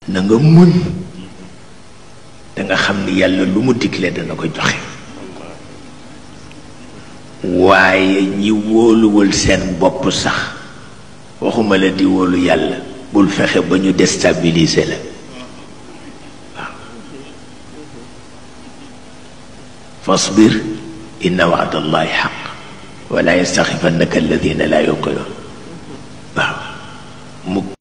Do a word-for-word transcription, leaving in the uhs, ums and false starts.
na nga muñ da nga xam ni yàlla lu mu digle dana ko joxe waaye ñi wóoluwul seen bopp sax waxuma la di wóolu yàlla bul fexe ba ñu déstabiliser la waaw fasbir inna wa'da allahi haqq wala yastaxifannaka alladina la yuqinuun waaw mu